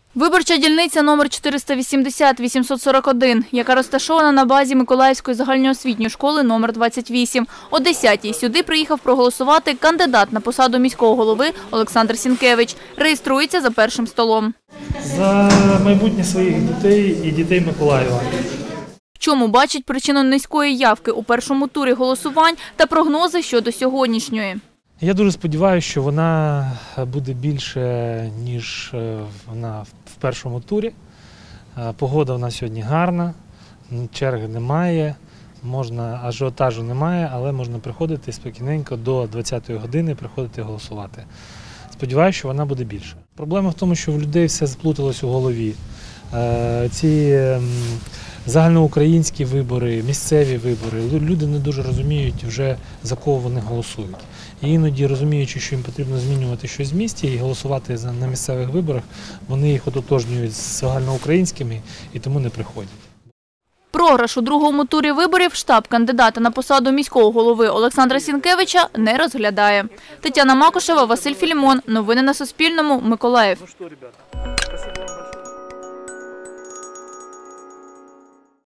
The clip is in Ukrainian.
Виборча дільниця номер 480-841, яка розташована на базі Миколаївської загальноосвітньої школи номер 28. О 10-й сюди приїхав проголосувати кандидат на посаду міського голови Олександр Сінкевич. Реєструється за першим столом. За майбутнє своїх дітей і дітей Миколаєва. В чому бачить причину низької явки у першому турі голосувань та прогнози щодо сьогоднішньої? Я дуже сподіваюся, що вона буде більше, ніж вона в першому турі. Погода у нас сьогодні гарна, черги немає, ажіотажу немає, але можна приходити спокійненько до 20-ї години, приходити голосувати. Сподіваюся, що вона буде більше. Проблема в тому, що в людей все сплуталось у голові. Ці загальноукраїнські вибори, місцеві вибори, люди не дуже розуміють вже, за кого вони голосують. І іноді, розуміючи, що їм потрібно змінювати щось в місті і голосувати на місцевих виборах, вони їх ототожнюють з загальноукраїнськими і тому не приходять. Програш у другому турі виборів штаб кандидата на посаду міського голови Олександра Сінкевича не розглядає. Тетяна Макушева, Василь Філімон. Новини на Суспільному. Миколаїв.